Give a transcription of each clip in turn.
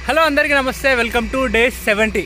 Hello అందరికీ నమస్తే, welcome to day 70.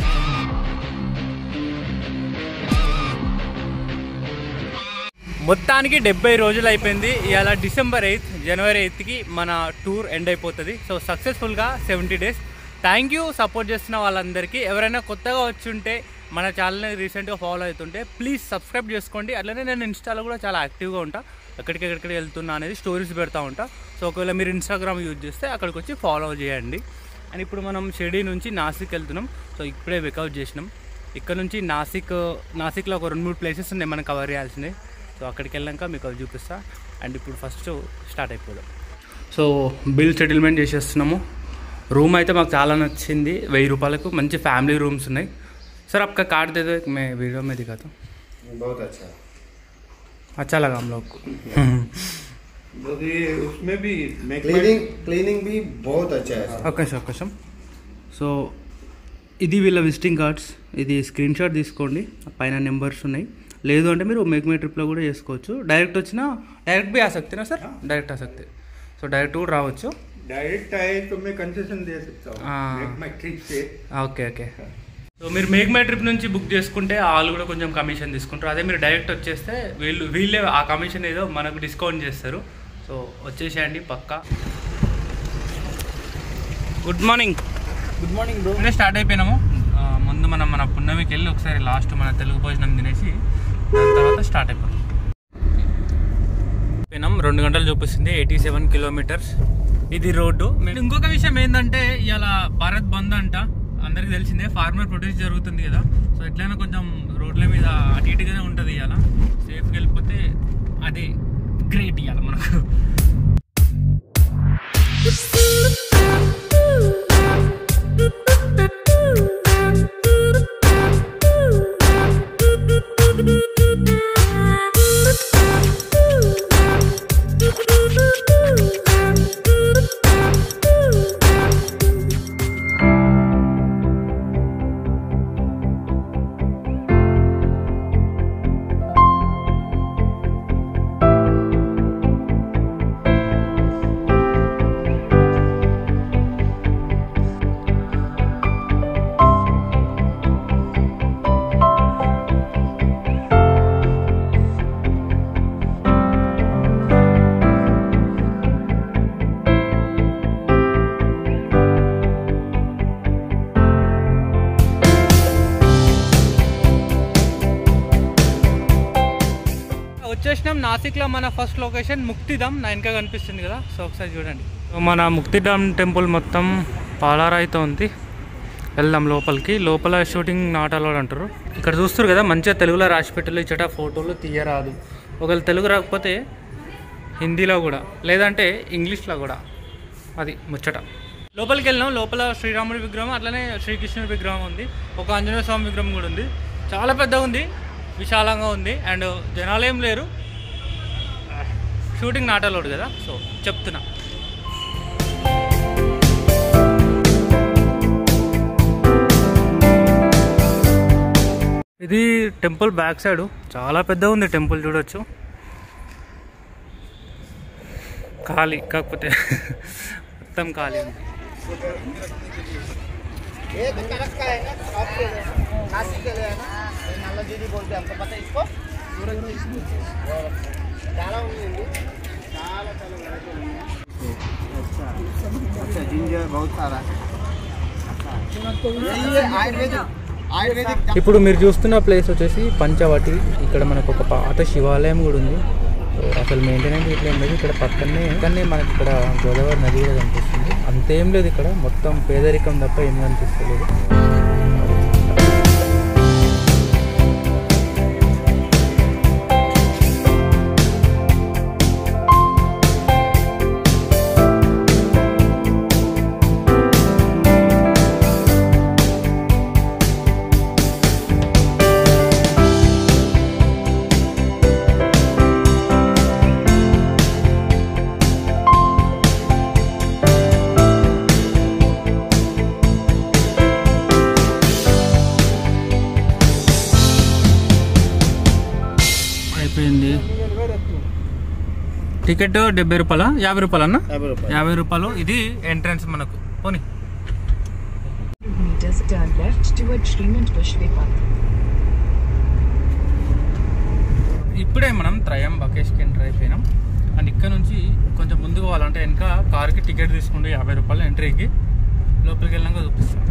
మొత్తానికి 70 రోజులు అయిపోయింది. ఇవాళ December 8th, January 8thకి మన టూర్ ఎండ్ అయిపోతుంది. సో సక్సెస్ఫుల్గా 70 days. థ్యాంక్ యూ సపోర్ట్ చేస్తున్న వాళ్ళందరికీ. ఎవరైనా కొత్తగా వచ్చి ఉంటే మన ఛానల్ని రీసెంట్గా ఫాలో అవుతుంటే ప్లీజ్ సబ్స్క్రైబ్ చేసుకోండి. అట్లనే నేను ఇన్స్టాలో కూడా చాలా యాక్టివ్గా ఉంటా. ఎక్కడికి వెళ్తున్నా అనేది స్టోరీస్ పెడతా ఉంటా. సో ఒకవేళ మీరు ఇన్స్టాగ్రామ్ యూజ్ చేస్తే అక్కడికి వచ్చి ఫాలో చేయండి. అండ్ ఇప్పుడు మనం షిరిడి నుంచి నాసిక్ వెళ్తున్నాం. సో ఇప్పుడే వెకౌట్ చేసినాం. ఇక్కడ నుంచి నాసిక్లో ఒక 2-3 ప్లేసెస్ ఉన్నాయి మనం కవర్ చేయాల్సినవి. సో అక్కడికి వెళ్ళాక మీకు అవి చూపిస్తా. అండ్ ఇప్పుడు ఫస్ట్ స్టార్ట్ అయిపోదాం. సో బిల్ సెటిల్మెంట్ చేసేస్తున్నాము. రూమ్ అయితే మాకు చాలా నచ్చింది. 1000 రూపాయలకు మంచి ఫ్యామిలీ రూమ్స్ ఉన్నాయి. सर आपका कार्ड दे दो, मैं वीडियो में दिखाता हूँ. बहुत अच्छा लगा हम लोग को. उसमें भी क्लीनिंग भी बहुत अच्छा है. అవకాశం. సో ఇది వీళ్ళ విజిటింగ్ కార్డ్స్. ఇది స్క్రీన్ షాట్ తీసుకోండి. పైన నెంబర్స్ ఉన్నాయి. లేదు అంటే మీరు మేక్ మై ట్రిప్లో కూడా చేసుకోవచ్చు. డైరెక్ట్ వచ్చినా డైరెక్ట్ भी आ सकते ना सर? डायरेक्ट आ सकते. సో డైరెక్ట్ కూడా రావచ్చు. डायरेक्ट आए तो मैं कंसेशन दे सकता हूँ मेक माई ट्रिप से. ఓకే. సో మీరు మేక్ మై ట్రిప్ నుంచి బుక్ చేసుకుంటే వాళ్ళు కూడా కొంచెం కమిషన్ తీసుకుంటారు. అదే మీరు డైరెక్ట్ వచ్చేస్తే వీళ్ళే ఆ కమిషన్ ఏదో మనకు డిస్కౌంట్ చేస్తారు. సో వచ్చేసేయండి పక్కా. Good morning bro. ఇప్పుడే స్టార్ట్ అయిపోయినాము. ముందు మనం మన పున్నమికి వెళ్ళి ఒకసారి లాస్ట్ మన తెలుగు భోజనం తినేసి దాని తర్వాత స్టార్ట్ అయిపోయాం. 2 గంటలు చూపిస్తుంది. 87 kilometers ఇది రోడ్డు. ఇంకొక విషయం ఏంటంటే ఇవాళ భారత్ బంద్ అంట. అందరికి తెలిసిందే, ఫార్మర్ ప్రొటెస్ట్ జరుగుతుంది కదా. సో ఎట్లయినా కొంచెం రోడ్ల మీద అటు ఇటుగానే ఉంటుంది. ఇవాళ సేఫ్గా వెళ్ళిపోతే అది గ్రేట్ ఇవాళ మనకు. వచ్చేసినాం నాసిక్లో. మన ఫస్ట్ లొకేషన్ ముక్తిధామ్. నా వెనక కనిపిస్తుంది కదా. సో ఒకసారి చూడండి. మన ముక్తిధామ్ టెంపుల్ మొత్తం పాలారాయితో ఉంది. వెళ్దాం లోపలికి. లోపల షూటింగ్ నాట్ అలౌడ్ అంటారు. ఇక్కడ చూస్తారు కదా, మంచిగా తెలుగులో రాసి పెట్టలు ఇచ్చట. ఫోటోలు తీయరాదు. ఒకవేళ తెలుగు రాకపోతే హిందీలో కూడా, లేదంటే ఇంగ్లీష్లో కూడా. అది ముచ్చట. లోపలికి వెళ్ళినాం. లోపల శ్రీరాముడి విగ్రహం, అట్లనే శ్రీకృష్ణుడి విగ్రహం ఉంది. ఒక ఆంజనేయ స్వామి విగ్రహం కూడా ఉంది. చాలా పెద్దగా ఉంది, విశాలంగా ఉంది. అండ్ జనాలు ఏం లేరు. షూటింగ్ నాట్ అలౌడ్ కదా, సో చెప్తున్నా. ఇది టెంపుల్ బ్యాక్ సైడ్. చాలా పెద్దగా ఉంది టెంపుల్, చూడొచ్చు. ఖాళీ, కాకపోతే మొత్తం ఖాళీ ఉంది. ఇప్పుడు మీరు చూస్తున్న ప్లేస్ వచ్చేసి పంచవటి. ఇక్కడ మనకు ఒక పాత శివాలయం కూడా ఉంది. అసలు మెయింటెనెన్స్ ఇట్లా ఏం లేదు. ఇక్కడ పక్కనే మనకి ఇక్కడ గోదావరి నది కూడా కనిపిస్తుంది. అంతేం లేదు ఇక్కడ, మొత్తం పేదరికం తప్ప ఏం కనిపిస్తలేదు. టికెట్ 70 రూపాయల 50 రూపాయలు అన్న 50 రూపాయలు. ఇది ఎంట్రన్స్ మనకు. పోనీ meters, turn left toward Srimant Pushpepad. ఇప్పుడే మనం త్రయంబకేష్కి ఎంటర్ అయిపోయినాం. అండ్ ఇక్కడ నుంచి కొంచెం ముందుకు పోవాలంటే వెనక కార్కి టికెట్ తీసుకుంటే 50 రూపాయలు ఎంట్రీకి. లోపలికి వెళ్ళాక చూపిస్తాం.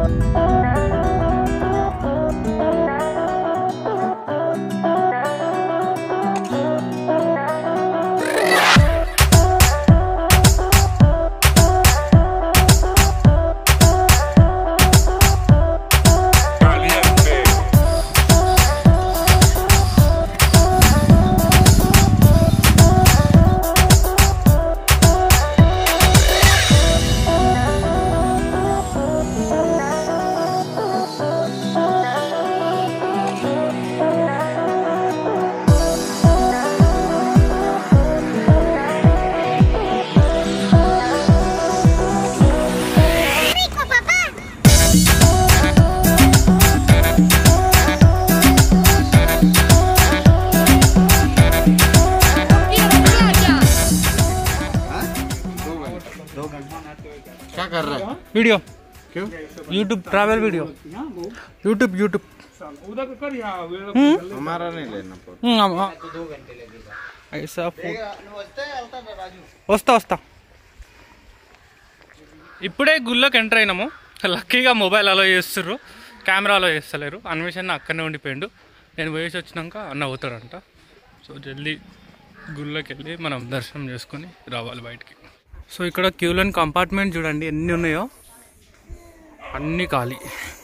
क्या कर रहा है? वीडियो क्यों? यूट्यूब ट्रैवल वीडियो यूट्यूब हमारा नहीं लेना ऐसा వస్తా ఇప్పుడే గుళ్ళకి ఎంటర్ అయినాము. లక్కీగా మొబైల్ అలో చేస్తుర్రు, కెమెరా అలో చేస్తలేరు. అన్వేషణ అక్కడనే ఉండిపోయిండు. నేను పోయేసి వచ్చినాక అన్న అవుతాడంట. సో జల్దీ గుళ్ళకి వెళ్ళి మనం దర్శనం చేసుకొని రావాలి బయటికి. సో ఇక్కడ క్యూలోని కంపార్ట్మెంట్ చూడండి ఎన్ని ఉన్నాయో, అన్నీ ఖాళీ.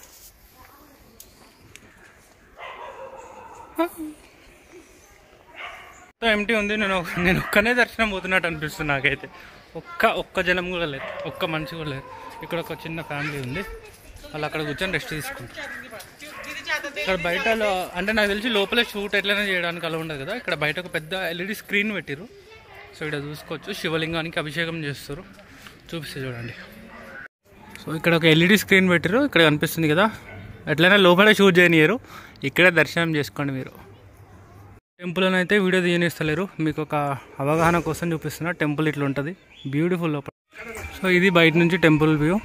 ఎంటీ ఉంది. నేను ఒక్కనే దర్శనం పోతున్నట్టు అనిపిస్తుంది నాకైతే. ఒక్క జనం కూడా లేదు, ఒక్క మనిషి కూడా లేదు. ఇక్కడ ఒక చిన్న ఫ్యామిలీ ఉంది, వాళ్ళు అక్కడ కూర్చొని రెస్ట్ తీసుకుంటారు. ఇక్కడ బయట అంటే నాకు తెలిసి లోపలే షూట్ ఎట్లయినా చేయడానికి అలా ఉండదు కదా. ఇక్కడ బయట ఒక పెద్ద ఎల్ఈడి స్క్రీన్ పెట్టిరు. సో ఇక్కడ చూసుకోవచ్చు, శివలింగానికి అభిషేకం చేస్తారు. చూపిస్తే చూడండి. సో ఇక్కడ ఒక ఎల్ఈడి స్క్రీన్ పెట్టిరు, ఇక్కడ కనిపిస్తుంది కదా. ఎట్లయినా లోపలే షూట్ చేయనియరు, ఇక్కడే దర్శనం చేసుకోండి మీరు. టెంపుల్ అని అయితే వీడియో తీయనిస్తలేరు, మీకు ఒక అవగాహన కోసం చూపిస్తున్నా. టెంపుల్ ఇట్లా ఉంటుంది, బ్యూటిఫుల్ లోపల. సో ఇది బయట నుంచి టెంపుల్ వ్యూ.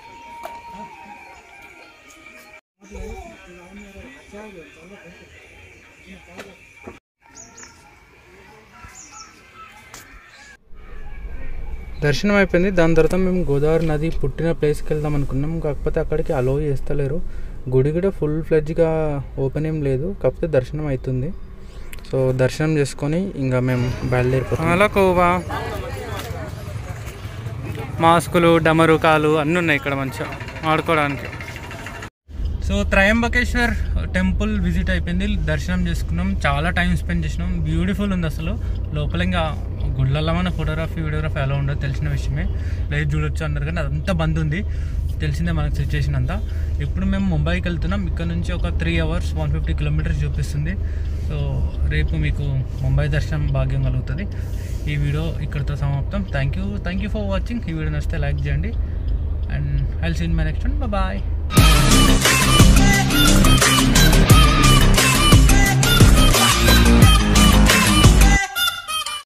దర్శనం అయిపోయింది. దాని తర్వాత మేము గోదావరి నది పుట్టిన ప్లేస్కి వెళ్దాం అనుకున్నాం. కాకపోతే అక్కడికి అలో చేస్తలేరు. గుడి కూడా ఫుల్ ఫ్లెడ్జ్గా ఓపెన్ ఏం లేదు, కాకపోతే దర్శనం అవుతుంది. సో దర్శనం చేసుకొని ఇంకా మేము బయలుదేరిపోతాం. అలా కోవా, మాస్కులు, డమరుకాలు అన్నీ ఉన్నాయి ఇక్కడ మంచిగా ఆడుకోవడానికి. సో త్రయంబకేశ్వర్ టెంపుల్ విజిట్ అయిపోయింది, దర్శనం చేసుకున్నాం. చాలా టైం స్పెండ్ చేసినాం. బ్యూటిఫుల్ ఉంది అసలు. లోపల ఇంకా గుళ్ళల్లో మన ఫోటోగ్రఫీ వీడియోగ్రఫీ అలా ఉండదు, తెలిసిన విషయమే. లైవ్ చూడొచ్చు అందరు, కానీ అదంతా బంద్ ఉంది, తెలిసిందే మనకు సిచ్యువేషన్ అంతా. ఇప్పుడు మేము ముంబైకి వెళ్తున్నాం. ఇక్కడ నుంచి ఒక 3 hours 150 kilometers చూపిస్తుంది. సో రేపు మీకు ముంబై దర్శనం భాగ్యం కలుగుతుంది. ఈ వీడియో ఇక్కడితో సమాప్తం. Thank you for watching. ఈ వీడియో నచ్చితే లైక్ చేయండి. And I'll see in my next one. Bye.